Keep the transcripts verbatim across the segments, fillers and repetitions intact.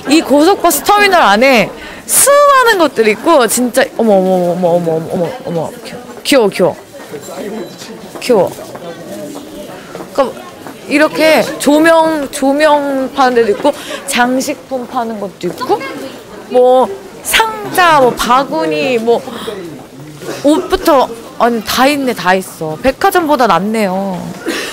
이 고속버스 터미널 안에 수많은 것들이 있고 진짜 어머 어머 어머 어머 어머 어머 어머 귀여워 귀여워 귀여워. 그러니까 이렇게 조명 조명 파는 데도 있고 장식품 파는 것도 있고 뭐 상자 뭐 바구니 뭐 옷부터 아니 다 있네 다 있어. 백화점보다 낫네요.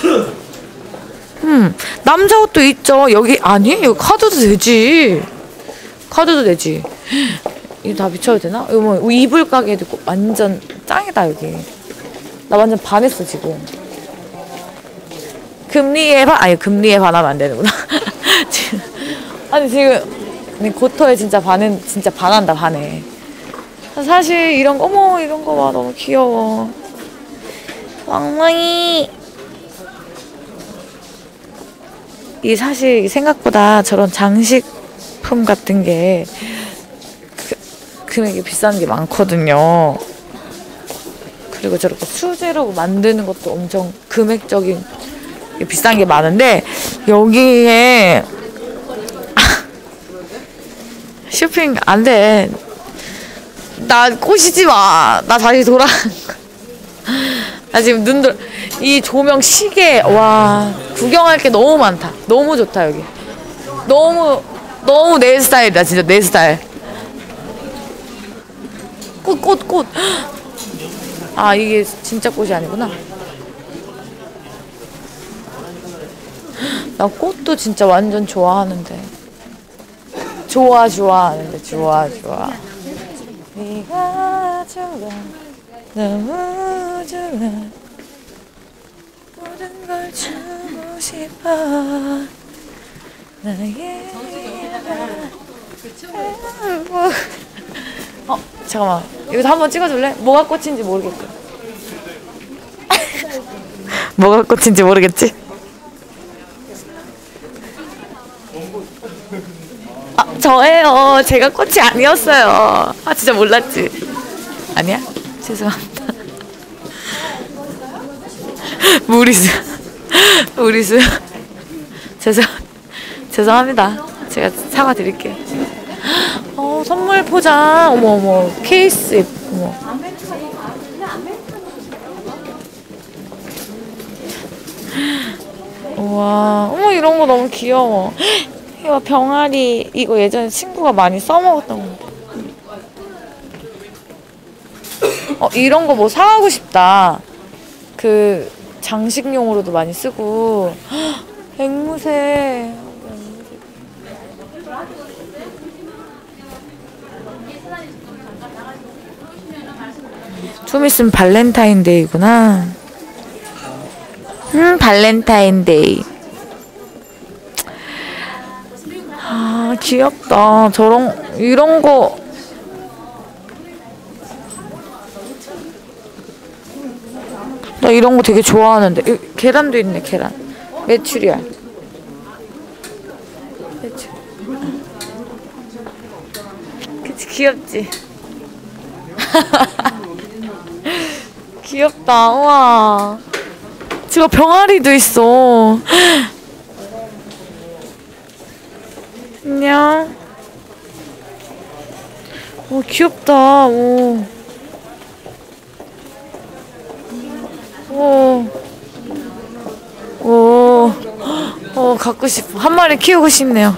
음 남자 옷도 있죠. 여기 아니 여기 카드도 되지. 카드도 되지. 이거 다 비춰도 되나? 이거 뭐 이불 가게도 있고 완전 짱이다 여기. 나 완전 반했어 지금. 금리에 반 아니 금리에 반하면 안 되는구나. 지금 아니 지금 고터에 진짜 반은 진짜 반한다 반해. 사실 이런 거 어머 이런 거 봐 너무 귀여워. 왕왕이. 이 사실 생각보다 저런 장식품 같은 게 그, 금액이 비싼 게 많거든요. 그리고 저렇게 수제로 만드는 것도 엄청 금액적인 비싼 게 많은데 여기에 쇼핑 안 돼. 나 꼬시지 마. 나 다시 돌아간 거야. 나 지금 눈들 이 조명 시계 와 구경할 게 너무 많다. 너무 좋다 여기. 너무 너무 내 스타일이다 진짜 내 스타일. 꽃 꽃 꽃. 아 이게 진짜 꽃이 아니구나. 나 꽃도 진짜 완전 좋아하는데. 좋아 좋아하는데 좋아 좋아. 네가 좋아 너무 좋아 모든 걸 주고 싶어 나의 어 잠깐만 이거 한번 찍어줄래? 뭐가 꽃인지 모르겠고 뭐가 꽃인지 모르겠지? 아 저예요. 제가 꽃이 아니었어요. 아 진짜 몰랐지? 아니야? 죄송합니다. 무리수 무리수 죄송 죄송합니다. 제가 사과드릴게요. 어 선물 포장 어머 어머 케이스 어머 우와 어머 이런 거 너무 귀여워. 이거 병아리 이거 예전에 친구가 많이 써먹었던 건데. 어 이런 거 뭐 사가고 싶다. 그 장식용으로도 많이 쓰고. 앵무새. 좀 있으면 발렌타인데이구나. 음 발렌타인데이. 아 귀엽다. 저런 이런 거 나 이런 거 되게 좋아하는데. 이, 계란도 있네 계란. 메추리알. 메추. 그치 귀엽지. 귀엽다. 우와. 저거 병아리도 있어. 안녕. 오 귀엽다. 오. 오. 오. 어 갖고 싶어. 한 마리 키우고 싶네요.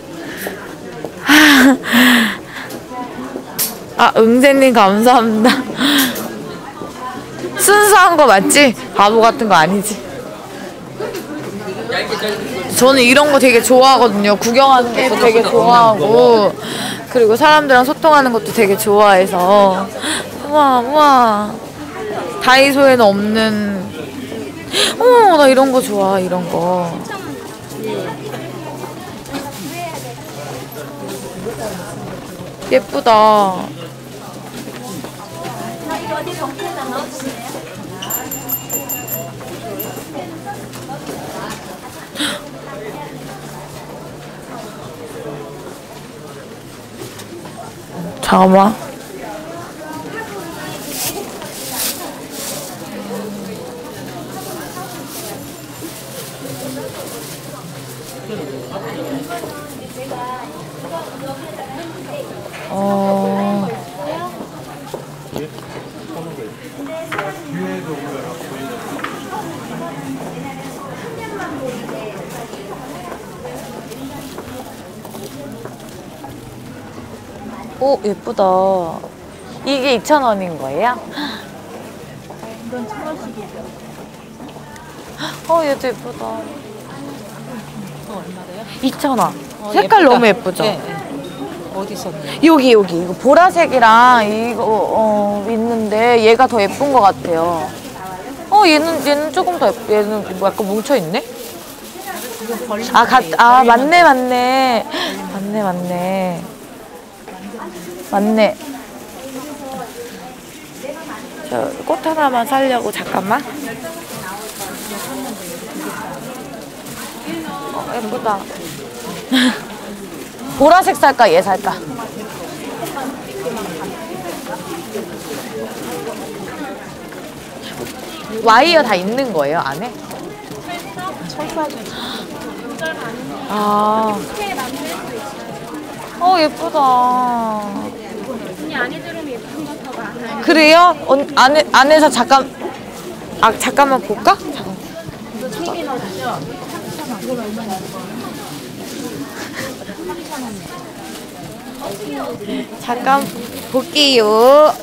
아 응재님 감사합니다. 순수한 거 맞지? 바보 같은 거 아니지? 저는 이런 거 되게 좋아하거든요. 구경하는 것도 되게 좋아하고 그리고 사람들이랑 소통하는 것도 되게 좋아해서. 우와 우와 다이소에는 없는. 어머 나 이런 거 좋아. 이런 거 예쁘다. 잠깐만. 어. 오, 예쁘다. 이게 이천 원인 거예요? 이건 천 원씩이에요. 어, 얘도 예쁘다. 어, 얼마래요? 이천 원. 어, 색깔 예쁘다. 너무 예쁘죠? 네, 네. 어디 있었나요? 여기, 여기. 이거 보라색이랑 이거, 어, 있는데 얘가 더 예쁜 것 같아요. 어, 얘는, 얘는 조금 더 예쁘, 얘는 뭐 약간 뭉쳐있네? 아, 가, 아, 맞네, 맞네. 맞네, 맞네. 맞네. 저 꽃 하나만 사려고 잠깐만. 어, 예쁘다. 보라색 살까, 얘 살까? 와이어 다 있는 거예요, 안에? 아. 어, 예쁘다. 이 안에 들으면 예쁜 거 더 많아요. 그래요? 언, 안에, 안에서 잠깐, 아, 잠깐만 볼까? 잠깐. 잠깐 볼게요.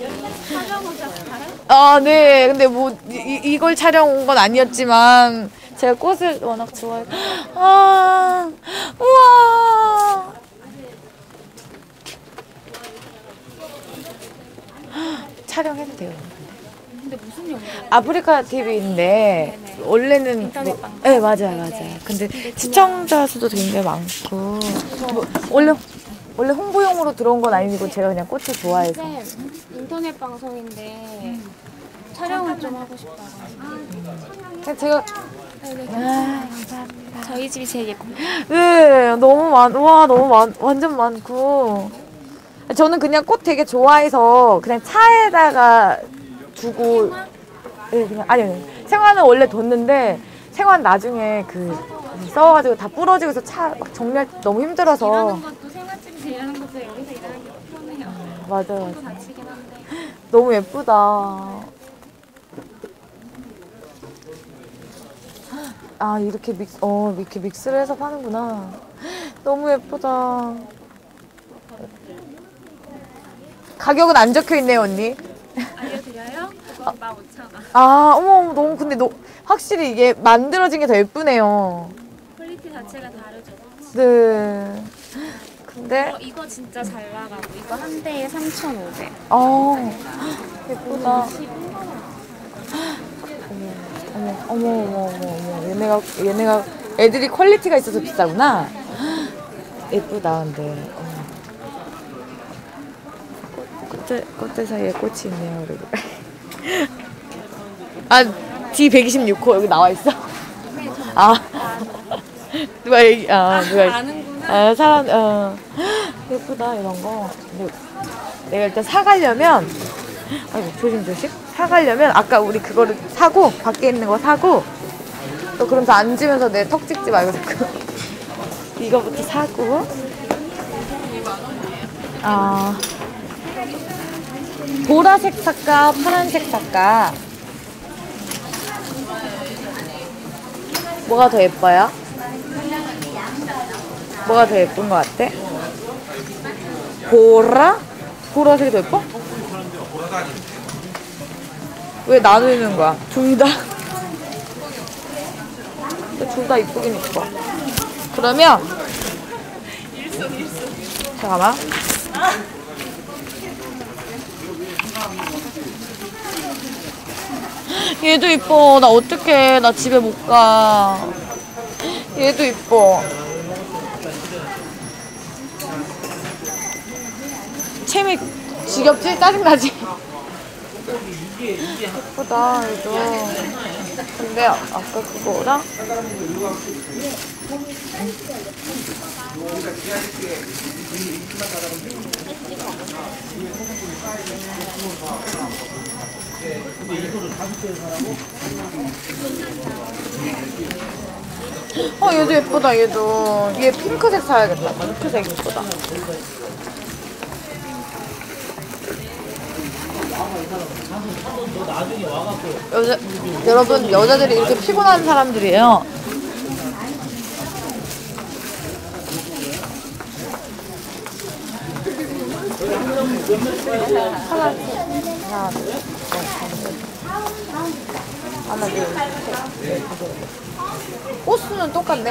아, 네. 근데 뭐, 이, 이걸 촬영 온 건 아니었지만, 제가 꽃을 워낙 좋아해. 아, 우와. 촬영해도 돼요. 근데 무슨 영화? 아프리카 티비인데 원래는 인터넷 뭐, 방송? 네 맞아요 맞아요. 네. 근데 시청자 수도 굉장히 많고 뭐, 원래 원래 홍보용으로 들어온 건 아니고 제가 그냥 꽃을 좋아해서. 네, 인터넷 방송인데 촬영을 좀 하고 싶다고. 그냥 제가 네네. 아, 저희 집이 제일 예뻐요. 네 너무 많, 와 너무 많, 완전 많고 저는 그냥 꽃 되게 좋아해서 그냥 차에다가 두고 네, 그냥 아니 아니 생화는 원래 뒀는데 생화는 나중에 그 써가지고 다 부러지고서 차 막 정리할 때 너무 힘들어서 일하는 것도 생활집에서 일하는 것도 여기서 일하는 게 편해요. 맞아요 또 맞아요 다치긴 한데. 너무 예쁘다. 아 이렇게 믹스 어 이렇게 믹스를 해서 파는구나. 너무 예쁘다. 가격은 안 적혀 있네요 언니. 알려드려요? 그거 만 오천 원. 아 어머 너무 근데 너 확실히 이게 만들어진 게 더 예쁘네요. 퀄리티 자체가 다르죠. 네. 근데 어, 이거 진짜 잘 나가고 이거 한 대에 삼천오백. 어 예쁘다. 어머 어머 어머 어머 어머 얘네가 얘네가 애들이 퀄리티가 있어서 비싸구나. 예쁘다 근데. 어. 꽃들 꽃들 사이에 꽃이 있네요 그리고. 아 디 백이십육 호 여기 나와 있어. 아 누가 얘기 아 누가 아는구나. 아 사람 어 예쁘다 이런 거. 근데 내가 일단 사가려면 아이고 조심 조심 사가려면 아까 우리 그거를 사고 밖에 있는 거 사고 또 그러면서 앉으면서 내 턱 찍지 말고 자꾸 이거부터 사고 아 보라색 살까 파란색 살까 뭐가 더 예뻐요? 뭐가 더 예쁜 것 같아? 보라? 보라색이 더 예뻐? 왜 나누는 거야? 둘 다? 둘 다 이쁘긴 이뻐. 그러면 잠깐만. 얘도 이뻐. 나 어떡해. 나 집에 못 가. 얘도 이뻐. 채미 지겹지? 짜증나지? 예쁘다 얘도. 근데 아까 그거랑 어 얘도 예쁘다. 얘도 얘 핑크색 사야겠다. 핑크색 예쁘다. 여자 여러분 여자들이 이렇게 피곤한 사람들이에요. 하나, 하나, 하나, 둘, 셋. 호수는 똑같네.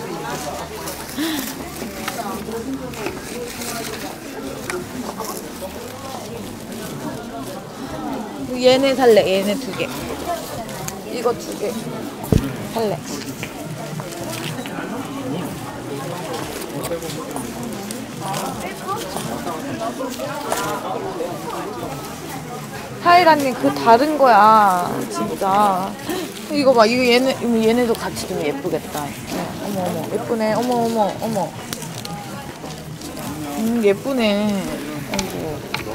얘네 살래. 얘네 두 개. 이거 두 개. 살래. 하이라님 그 다른 거야 진짜. 이거 봐. 이거 얘네 얘네도 같이 좀 예쁘겠다. 어머 어머 예쁘네. 어머 어머 어머. 음 예쁘네. 아이고.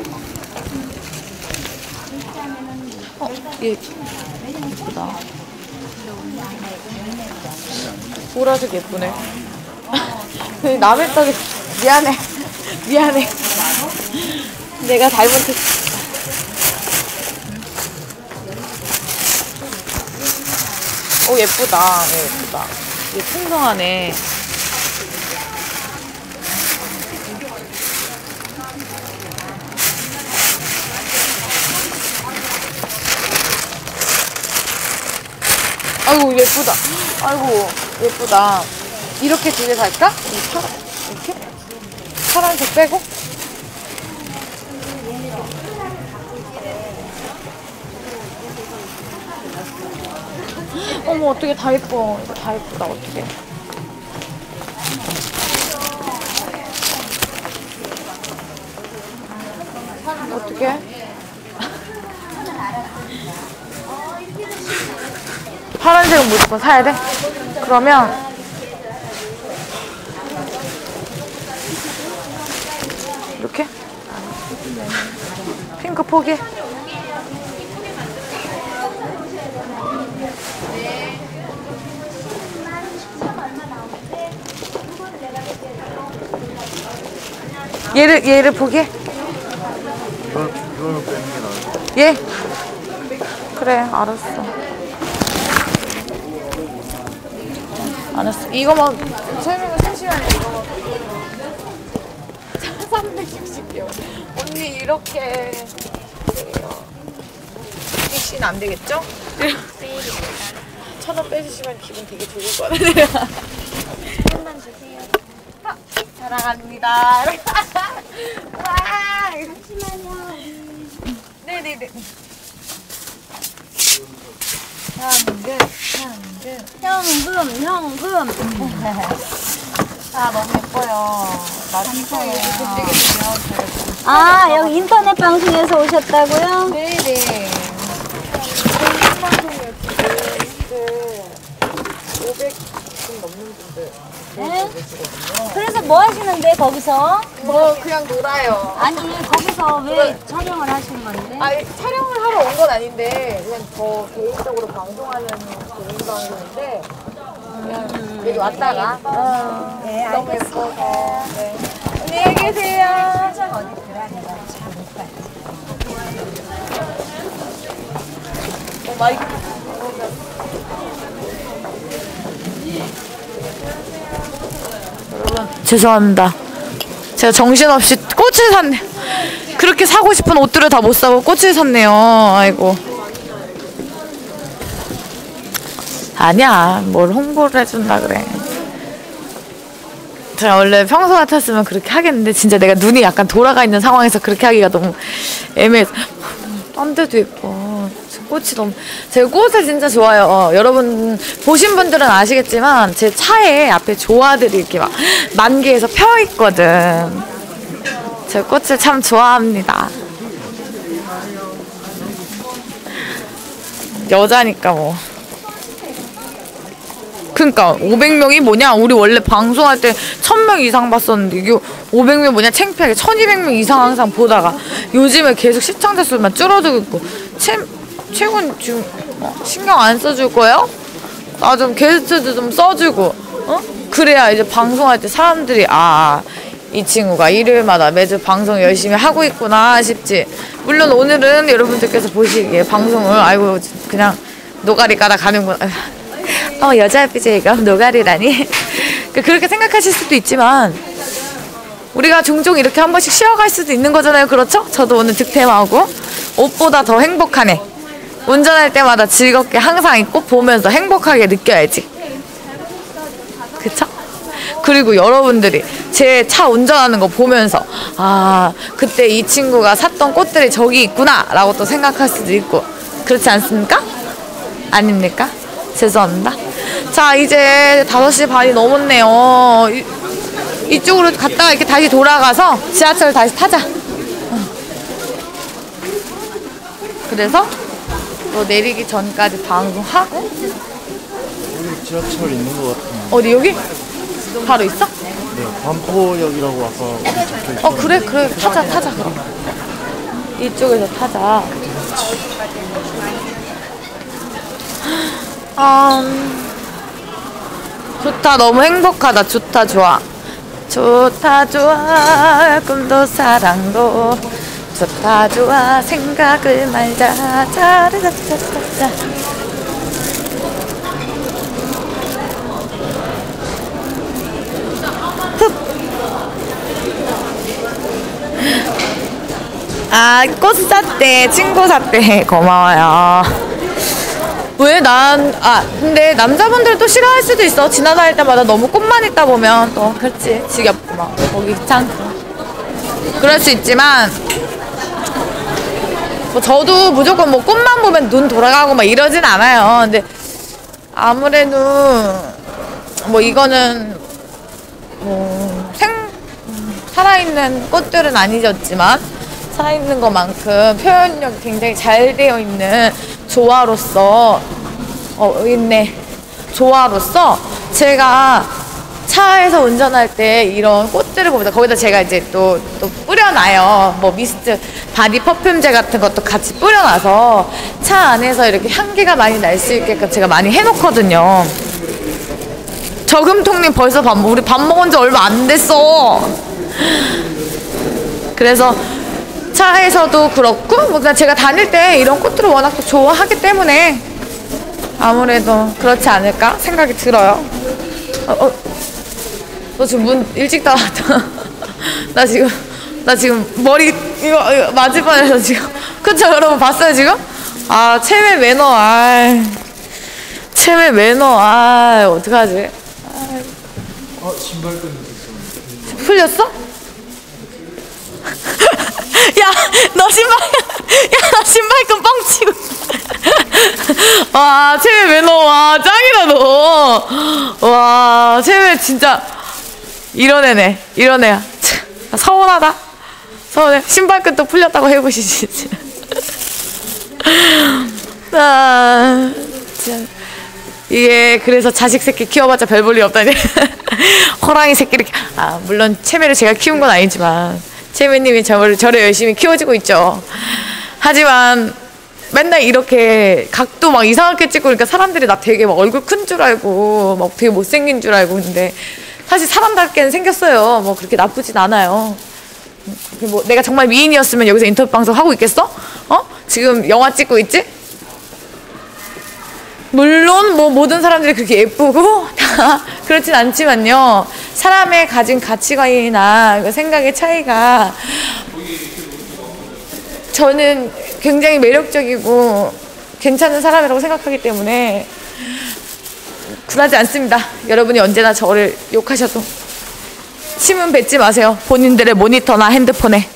어, 얘 예쁘다. 보라색 예쁘네. 남의 떡이 미안해. 미안해. 내가 잘못했어. 오 예쁘다. 네, 예쁘다. 얘 풍성하네. 아이고 예쁘다. 아이고 예쁘다. 이렇게 두 개 살까? 이 파란 이렇게? 파란색 빼고? 어머 어떻게 다 예뻐. 이거 다 예쁘다. 어떻게? 어떻게? 파란색은 무조건 사야 돼? 그러면 이렇게? 핑크 포기? 얘를 얘를 포기해? 이거는, 이거는 빼는 게 나을 예? 그래 알았어. 알았어. 이거만 설명을 잠시만요. 이거 삼백육십 개월. 언니 이렇게 이씨는 안 되겠죠? 천 원 빼주시면 기분 되게 좋을 것 같아요. 한번 주세요. 아, 사랑합니다. 와. 잠시만요. 네네네. 현금, 현금. 현금, 현금. 아 너무 예뻐요. 나중에 되게 되면 아, 여기 인터넷 방송에서 오셨다고요? 네네. 오백 좀 넘는 분들. 네? 그래서 뭐 하시는데, 거기서? 뭐 그냥 놀아요. 아니, 거기서 왜 촬영을 하신 건데? 아 촬영을 하러 온 건 아닌데 그냥 저 개인적으로 방송하는 개인 방송인데 그냥 여기 왔다가 어, 네, 너무 예뻐서. 네. 안녕히 계세요. 어, 마이크. 여러분 죄송합니다. 제가 정신없이 꽃을 샀네. 그렇게 사고 싶은 옷들을 다 못 사고 꽃을 샀네요. 아이고. 아니야. 뭘 홍보를 해준다 그래. 제가 원래 평소 같았으면 그렇게 하겠는데 진짜 내가 눈이 약간 돌아가 있는 상황에서 그렇게 하기가 너무 애매해서. 딴 데도 예뻐. 꽃이 너무. 제가 꽃을 진짜 좋아해요. 어, 여러분 보신 분들은 아시겠지만 제 차에 앞에 조화들이 이렇게 막 만개에서 펴 있거든. 제가 꽃을 참 좋아합니다. 여자니까 뭐. 그니까 오백 명이 뭐냐? 우리 원래 방송할 때 천 명 이상 봤었는데 이게 오백 명 뭐냐? 창피하게 천이백 명 이상 항상 보다가 요즘에 계속 시청자 수만 줄어들고 있고. 최, 최군 지금 어, 신경 안 써줄 거예요? 나 좀 게스트도 좀 써주고, 어? 그래야 이제 방송할 때 사람들이, 아, 이 친구가 일요일마다 매주 방송 열심히 하고 있구나 싶지. 물론 오늘은 여러분들께서 보시기에 방송을, 아이고, 그냥 노가리 까다 가는구나. 어, 여자 비제이가 노가리라니? 그렇게 생각하실 수도 있지만, 우리가 종종 이렇게 한 번씩 쉬어갈 수도 있는 거잖아요. 그렇죠? 저도 오늘 득템하고, 옷보다 더 행복하네. 운전할 때마다 즐겁게 항상 입고 보면서 행복하게 느껴야지. 그쵸? 그리고 여러분들이 제 차 운전하는 거 보면서 아, 그때 이 친구가 샀던 꽃들이 저기 있구나 라고 또 생각할 수도 있고, 그렇지 않습니까? 아닙니까? 죄송합니다. 자, 이제 다섯 시 반이 넘었네요. 이, 이쪽으로 갔다가 이렇게 다시 돌아가서 지하철 다시 타자. 그래서 또 내리기 전까지 방송하고. 여기 지하철 있는 것 같은데. 어디 여기? 바로 있어? 네, 반포역이라고 아까 우리 적혀있어. 어 그래 그래 타자 타자 그럼. 이쪽에서 타자. 음, 좋다. 너무 행복하다. 좋다 좋아. 좋다 좋아. 꿈도 사랑도 좋다 좋아. 생각을 말자. 자르자자자자. 아, 꽃 샀대. 친구 샀대. 고마워요. 왜 난, 아, 근데 남자분들도 싫어할 수도 있어. 지나다닐 때마다 너무 꽃만 있다 보면 또, 그렇지. 지겹고 막, 보기 귀찮고. 그럴 수 있지만, 뭐 저도 무조건 뭐 꽃만 보면 눈 돌아가고 막 이러진 않아요. 근데 아무래도, 뭐 이거는, 뭐, 생, 살아있는 꽃들은 아니었지만, 살아있는 것만큼 표현력이 굉장히 잘 되어 있는 조화로서, 어, 있네. 조화로서 제가 차에서 운전할 때 이런 꽃들을 보면서 거기다 제가 이제 또, 또 뿌려놔요. 뭐 미스트, 바디 퍼퓸제 같은 것도 같이 뿌려놔서 차 안에서 이렇게 향기가 많이 날 수 있게끔 제가 많이 해놓거든요. 저금통님 벌써 밥, 우리 밥 먹은 지 얼마 안 됐어. 그래서 차에서도 그렇고, 뭐 그냥 제가 다닐 때 이런 꽃들을 워낙 또 좋아하기 때문에 아무래도 그렇지 않을까 생각이 들어요. 어, 어. 너 지금 문 일찍 닫았다. 나 지금, 나 지금 머리, 이거, 이거 맞을 뻔해서 지금. 그쵸, 여러분 봤어요, 지금? 아, 체외 매너, 아 체외 매너, 아 어떡하지? 아, 신발끈 풀렸어? 야, 너 신발, 야, 너 신발끈 뻥치고. 와, 체외 매너, 와, 짱이다, 너. 와, 체외 진짜, 이런 애네, 이런 애야. 서운하다. 서운해. 신발끈 또 풀렸다고 해보시지. 아, 진짜. 이게, 그래서 자식 새끼 키워봤자 별 볼 일 없다니. 호랑이 새끼를, 아, 물론 체외를 제가 키운 건 아니지만, 채매님이 저를, 저를 열심히 키워주고 있죠. 하지만 맨날 이렇게 각도 막 이상하게 찍고 그러니까 사람들이 나 되게 막 얼굴 큰 줄 알고 막 되게 못생긴 줄 알고. 근데 사실 사람답게는 생겼어요. 뭐 그렇게 나쁘진 않아요. 뭐 내가 정말 미인이었으면 여기서 인터뷰 방송 하고 있겠어? 어? 지금 영화 찍고 있지? 물론 뭐 모든 사람들이 그렇게 예쁘고 다 그렇진 않지만요. 사람의 가진 가치관이나 생각의 차이가, 저는 굉장히 매력적이고 괜찮은 사람이라고 생각하기 때문에 굴하지 않습니다. 여러분이 언제나 저를 욕하셔도 신문 뱉지 마세요. 본인들의 모니터나 핸드폰에.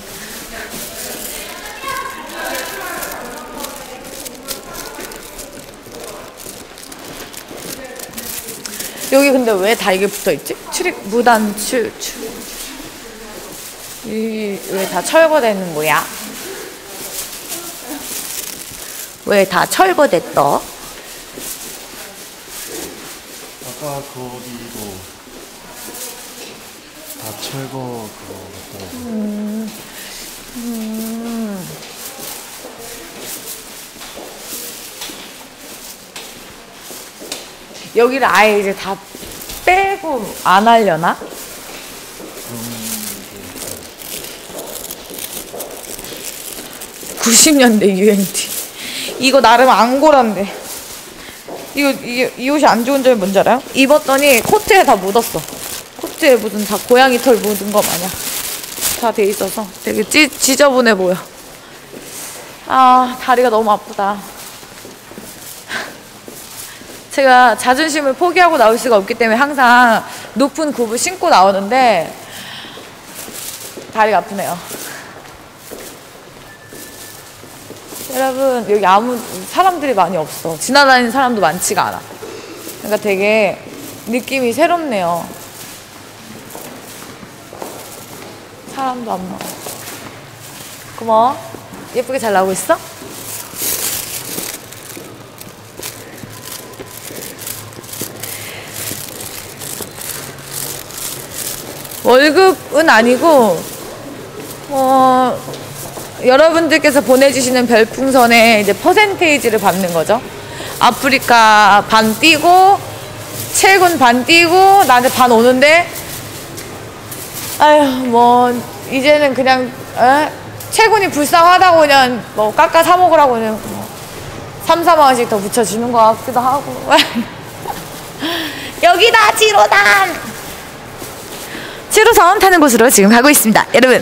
여기 근데 왜 다 이게 붙어있지? 출입, 무단, 출, 출. 이, 왜 다 철거되는 거야? 왜 다 철거됐어? 아까 거기도 다 철거 그거 같더라고요. 음, 음. 여기를 아예 이제 다 빼고 안 하려나? 구십 년대 유행티. 이거 나름 앙고라인데. 이거, 이, 이 옷이 안 좋은 점이 뭔지 알아요? 입었더니 코트에 다 묻었어. 코트에 무슨 다 고양이 털 묻은 거 마냥 다 돼 있어서 되게 찌, 지저분해 보여. 아, 다리가 너무 아프다. 제가 자존심을 포기하고 나올 수가 없기 때문에 항상 높은 굽을 신고 나오는데 다리가 아프네요. 여러분, 여기 아무 사람들이 많이 없어. 지나다니는 사람도 많지가 않아. 그러니까 되게 느낌이 새롭네요. 사람도 안 나와. 고마워. 예쁘게 잘 나오고 있어? 월급은 아니고 어, 여러분들께서 보내주시는 별풍선에 이제 퍼센테이지를 받는 거죠. 아프리카 반 뛰고 채군 반 뛰고 나한테 반 오는데 아휴 뭐 이제는 그냥 에? 채군이 불쌍하다고 그냥 뭐 깎아 사 먹으라고 그냥 뭐 삼, 사만 원씩 더 붙여주는 것 같기도 하고 여기다 지로단! 지로선 타는 곳으로 지금 가고 있습니다. 여러분,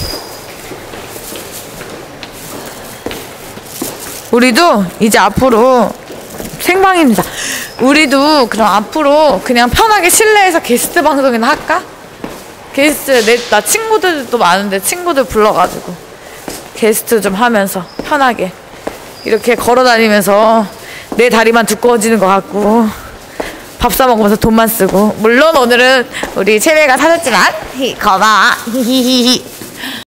우리도 이제 앞으로 생방입니다. 우리도 그럼 앞으로 그냥 편하게 실내에서 게스트 방송이나 할까? 게스트 내, 나 친구들도 많은데 친구들 불러가지고 게스트 좀 하면서 편하게 이렇게 걸어다니면서 내 다리만 두꺼워지는 것 같고 밥 사 먹으면서 돈만 쓰고, 물론 오늘은 우리 채배가 사줬지만 히, 고마워 히히히히.